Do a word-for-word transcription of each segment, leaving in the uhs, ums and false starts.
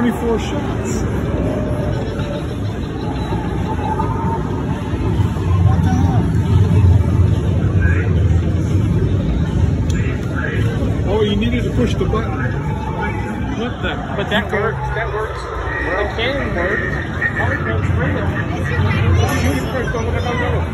twenty-four shots. Oh, you needed to push the button. What the? But that works. That works. The can works. How can you spray it? Shoot it first. Don't look at my little.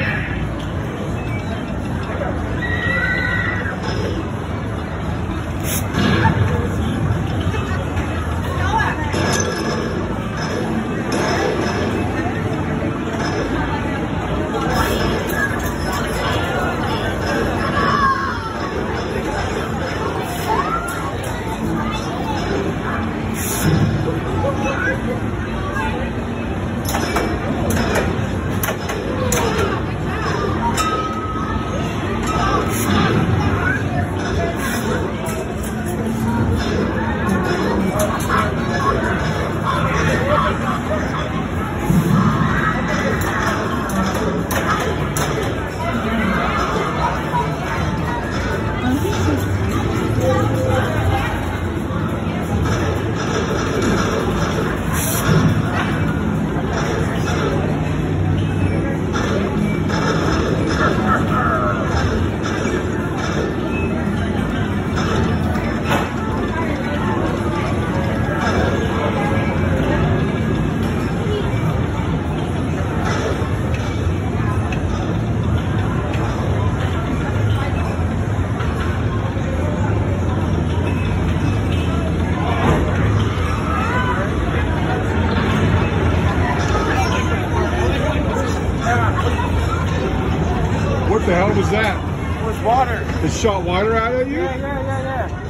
What the hell was that? It was water. It shot water out at you? Yeah, yeah, yeah,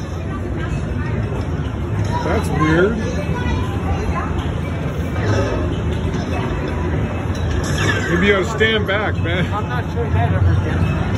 yeah. That's weird. Maybe you gotta stand back, man. I'm not sure that ever did.